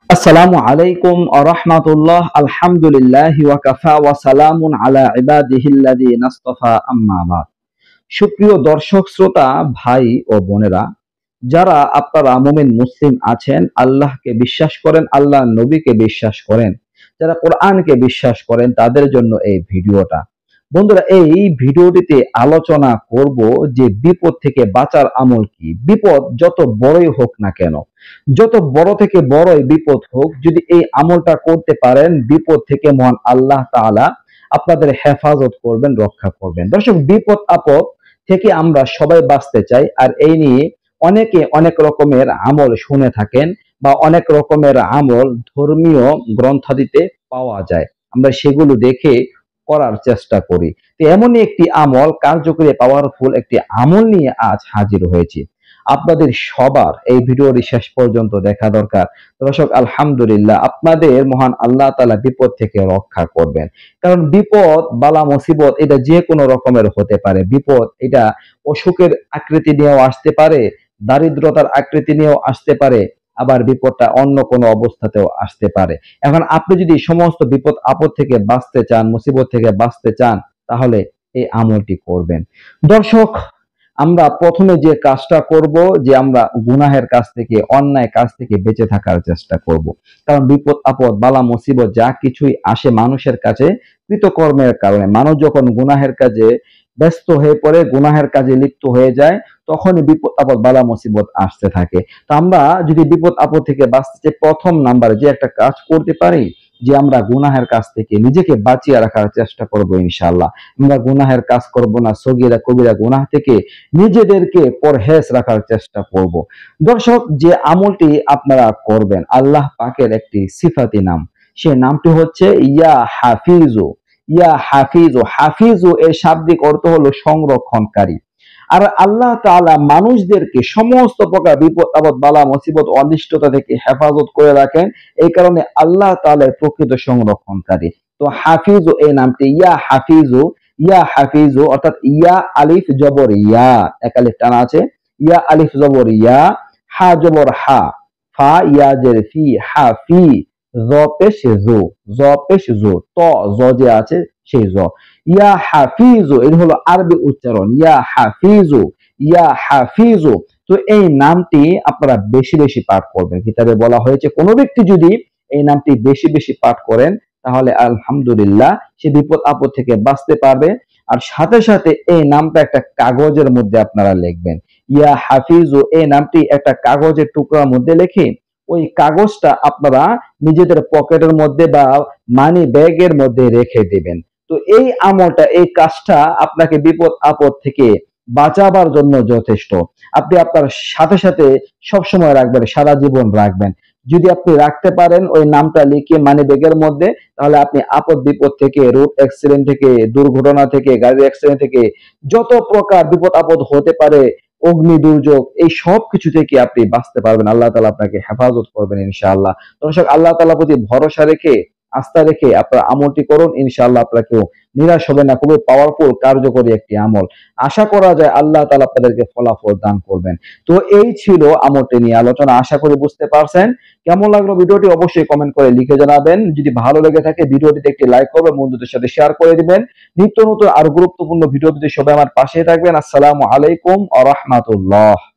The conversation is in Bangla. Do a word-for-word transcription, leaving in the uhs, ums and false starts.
আসসালামু আলাইকুম ওয়া রাহমাতুল্লাহ। আলহামদুলিল্লাহি ওয়া কাফা ওয়া সালামুন আলা ইবাদিহিল্লাযিনা ইসতাফা, আম্মা বাদ। সুপ্রিয় দর্শক শ্রোতা ভাই ও বোনেরা, যারা আপনারা মুমিন মুসলিম আছেন, আল্লাহকে বিশ্বাস করেন, আল্লাহর নবীকে বিশ্বাস করেন, যারা কোরআনকে বিশ্বাস করেন, তাদের জন্য এই ভিডিওটা। বন্ধুরা, এই ভিডিওটিতে আলোচনা করব যে বিপদ থেকে বাঁচার আমল কি। বিপদ যত বড়ই হোক না কেন, যত বড় থেকে বড়ই বিপদ হোক, যদি এই আমলটা করতে পারেন, বিপদ থেকে মহান আল্লাহ তাআলা আপনাদের হেফাজত করবেন, রক্ষা করবেন। দর্শক, বিপদ আপদ থেকে আমরা সবাই বাঁচতে চাই, আর এই নিয়ে অনেকে অনেক রকমের আমল শুনে থাকেন বা অনেক রকমের আমল ধর্মীয় গ্রন্থাদিতে পাওয়া যায়, আমরা সেগুলো দেখে করার চেষ্টা করি। তো এমনই একটি আমল, কার্যকরী পাওয়ারফুল একটি আমল নিয়ে আজ হাজির হয়েছি। আপনাদের সবার এই ভিডিওটি শেষ পর্যন্ত দেখা দরকার। দর্শক, আলহামদুলিল্লাহ, আপনাদের মহান আল্লাহ তাআলা বিপদ থেকে রক্ষা করবেন। কারণ বিপদ, বালা মুসিবত, এটা যে কোনো রকমের হতে পারে। বিপদ এটা অসুখের আকৃতি নিয়েও আসতে পারে, দারিদ্রতার আকৃতি নিয়েও আসতে পারে, আবার বিপদটা অন্য কোনো অবস্থাতেও আসতে পারে। এখন আপনি যদি সমস্ত বিপদ আপদ থেকে বাঁচতে চান, মুসিবত থেকে বাঁচতে চান, তাহলে এই আমলটি করবেন। দর্শক, আমরা প্রথমে যে কাজটা করব, যে আমরা গুনাহের কাছ থেকে, অন্যায় কাজ থেকে বেঁচে থাকার চেষ্টা করব। কারণ বিপদ আপদ, বালা মুসিবত যা কিছুই আসে মানুষের কাছে কৃতকর্মের কারণে। মানুষ যখন গুনাহের কাজে ব্যস্ত হয়ে পড়ে, গুনাহের কাজে লিপ্ত হয়ে যায়, তখনই বিপদ আপদ, বালা মুসিবত আসতে থাকে। তো আমরা যদি বিপদ আপদ থেকে বাঁচতে চাই, প্রথম নাম্বারে যে একটা কাজ করতে পারি, যে আমরা গুনাহের কাছ থেকে নিজেকে বাঁচিয়ে রাখার চেষ্টা করব। ইনশাআল্লাহ আমরা গুনাহের কাজ করব না, সগীরা কবিরা গুনাহ থেকে নিজেদেরকে পরহেজ রাখার চেষ্টা করব। দর্শক, যে আমলটি আপনারা করবেন, আল্লাহ পাকের একটি সিফাতি নাম, সে নামটি হচ্ছে ইয়া হাফিজু। ইয়া হাফিজু, হাফিজু এর শাব্দিক অর্থ হলো সংরক্ষণকারী। আর আল্লাহ তাআলা মানুষদেরকে সমস্ত প্রকার বিপদ আপদ, বালা মুসিবত, অনিষ্টতা থেকে হেফাজত করে রাখেন। এই কারণে আল্লাহ তাআলা প্রকৃত সংরক্ষণকারী। তো হাফিজু এই নামটি, ইয়া হাফিজু, ইয়া হাফিজু অর্থাৎ ইয়া আলিফ জবর ইয়া, এক আলিফ টানা আছে, ইয়া আলিফ জবর ইয়া, হা জবর হা, ফা ইয়া জের ফি, হা ফি, জ পেশ জু, জ পেশ জু, ত জ যে আছে সেই জ। ইয়া হাফিজু এর হলো আরবি উচ্চারণ, ইয়া হাফিজু, ইয়া হাফিজু। তো এই নামটি আপনারা বেশি বেশি পাঠ করবেন। কিতাবে বলা হয়েছে, কোনো ব্যক্তি যদি এই নামটি বেশি বেশি পাঠ করেন, তাহলে আলহামদুলিল্লাহ সে বিপদ আপদ থেকে বাঁচতে পারবে। আর সাথে সাথে এই নামটা একটা কাগজের মধ্যে আপনারা লিখবেন। ইয়া হাফিজু এই নামটি একটা কাগজের টুকরার মধ্যে লিখে ওই কাগজটা আপনারা নিজেদের পকেটের মধ্যে বা মানি ব্যাগের মধ্যে রেখে দিবেন। তো এই আমলটা, এই কাজটা আপনাকে বিপদ আপদ থেকে বাঁচাবার জন্য যথেষ্ট। আপনি আপনার সাথে সাথে সবসময় রাখবেন, সারা জীবন রাখবেন। যদি আপনি রাখতে পারেন ওই নামটা লিখে মানি ব্যাগের মধ্যে, তাহলে আপনি আপদ বিপদ থেকে, রোড অ্যাক্সিডেন্ট থেকে, দুর্ঘটনা থেকে, গাড়ির অ্যাক্সিডেন্ট থেকে, যত প্রকার বিপদ আপদ হতে পারে, অগ্নি দুর্যোগ, এই সব কিছু থেকে আপনি বাঁচতে পারবেন। আল্লাহ তাআলা আপনাকে হেফাজত করবেন ইনশাআল্লাহ। দর্শক, আল্লাহ তাআলার প্রতি ভরসা রেখে, আস্থা রেখে আপনারা আমলটি করুন। ইনশাআল্লাহ আপনারা কেউ নিরাশ হবে না। খুবই পাওয়ারফুল, কার্যকরী একটি আমল। আশা করা যায় আল্লাহ তাআলা আপনাদেরকে ফলাফল দান করবেন। তো এই ছিল আমলটি নিয়ে আলোচনা। আশা করি বুঝতে পারছেন। কেমন লাগলো ভিডিওটি অবশ্যই কমেন্ট করে লিখে জানাবেন। যদি ভালো লেগে থাকে ভিডিওটিতে একটি লাইক করবেন, বন্ধুদের সাথে শেয়ার করে দিবেন। নিত্য নতুন আর গুরুত্বপূর্ণ ভিডিও পেতে সবাই আমার পাশে থাকবেন। আসসালামু আলাইকুম ওয়া রাহমাতুল্লাহ।